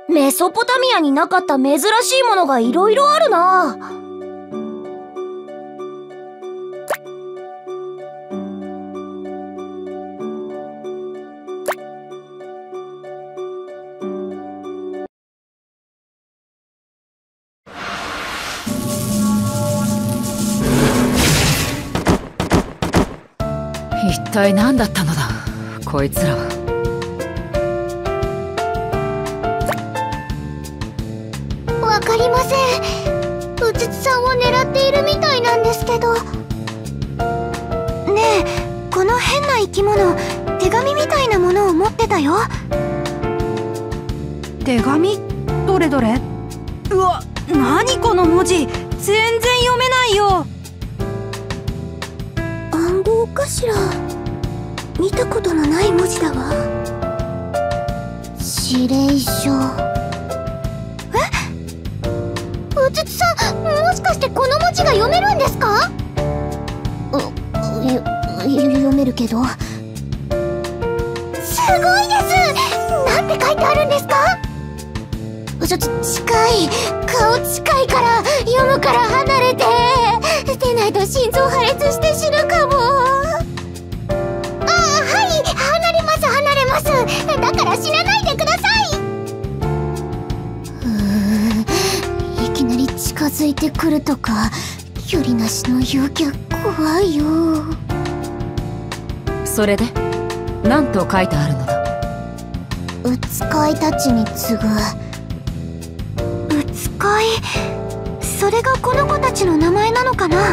メソポタミアになかった珍しいものがいろいろあるな。 一体何だったのだ、こいつらは。 わかりません。うつつさんを狙っているみたいなんですけど。ねえ、この変な生き物、手紙みたいなものを持ってたよ。 手紙？どれどれ？うわ、何この文字、全然読めないよ。 暗号かしら。見たことのない文字だわ。指令書。うつつさん、もしかしてこの文字が読めるんですか？読めるけど。すごいです。なんて書いてあるんですか？近い。顔近いから読むから離れて。でないと心臓破裂して死ぬかも。はい、離れます離れます。だから死なないでください。いきなり近づいてくるとか距離なしの陽キャ怖いよ。 それで何と書いてあるのだ？ うつかいたちに次ぐ。うつかい、それがこの子たちの名前なのかな？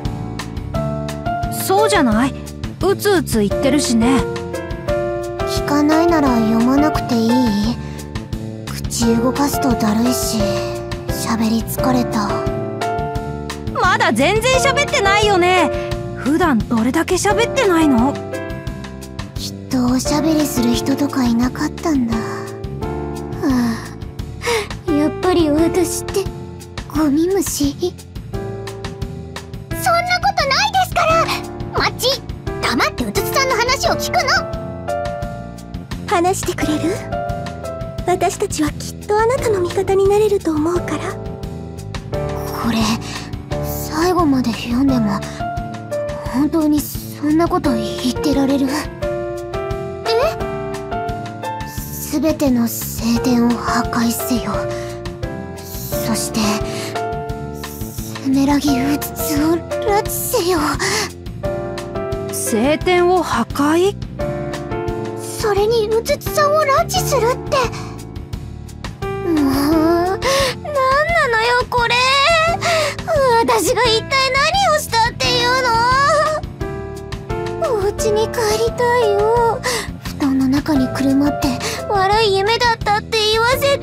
そうじゃない？うつうつ言ってるしね。 聞かないなら読まなくていい？口動かすとだるいし、喋り疲れた。 まだ全然喋ってないよね。普段どれだけ喋ってないの？ きっとおしゃべりする人とかいなかったんだ。やっぱり私ってゴミ虫？そんなことないですから。マッチ、黙ってうつつさんの話を聞くの。話してくれる？私たちはきっとあなたの味方になれると思うから。これ最後まで読んでも本当にそんなこと言ってられる？すべての聖典を破壊せよ。そしてセメラギウツツを拉致せよ。 聖典を破壊？ それにうつつさんを拉致するって。もうなんなのよこれ。私が一体何をしたっていうの？お家に帰りたいよ。布団の中にくるまって悪い夢だったって言わせてよ。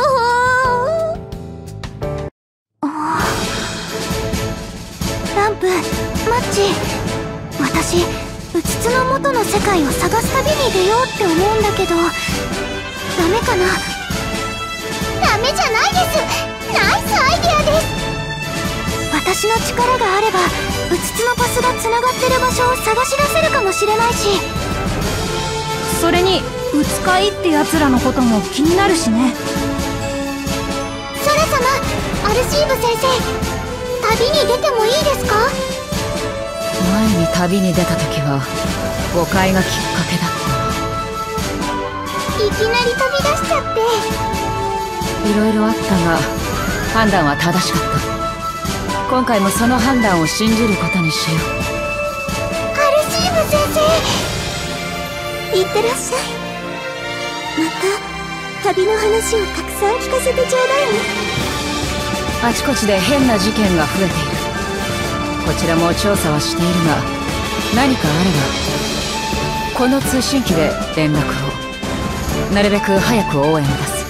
ランプ、マッチ、私うつつの元の世界を探す旅に出ようって思うんだけど、ダメかな？ダメじゃないです。ナイスアイデアです。私の力があればうつつのパスがつながってる場所を探し出せるかもしれないし。 それにうつかいってやつらのことも気になるしね。 ソラ様、アルシーブ先生、旅に出てもいいですか？ 前に旅に出た時は誤解がきっかけだった。 いきなり飛び出しちゃって。 いろいろあったが判断は正しかった。今回もその判断を信じることにしよう。 アルシーブ先生、いってらっしゃい。また旅の話をたくさん聞かせてちょうだいね。 あちこちで変な事件が増えている。こちらも調査はしているが、何かあればこの通信機で連絡を。なるべく早く応援を出す。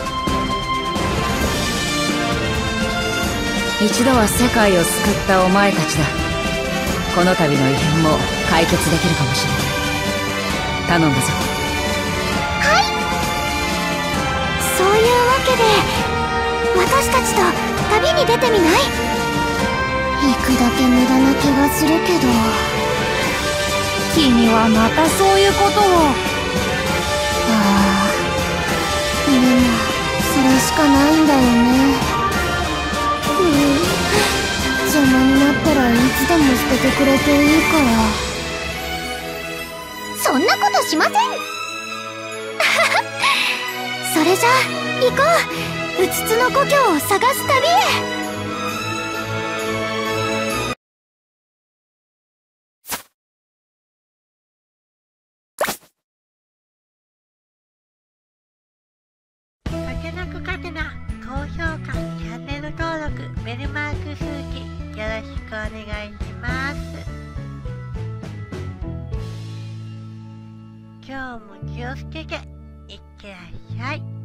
一度は世界を救ったお前たちだ。この度の異変も解決できるかもしれない。頼んだぞ。 はい。そういうわけで私たちと旅に出てみない？行くだけ無駄な気がするけど。 君はまたそういうことを。 でもそれしかないんだよね。邪魔になったらいつでも捨ててくれていいから。そんなことしませんそれじゃ行こう、うつつの故郷を探す旅へ。 けなくかてな高評価、チャンネル登録、ベルマーク数記よろしくお願いします。今日も気をつけていってらっしゃい。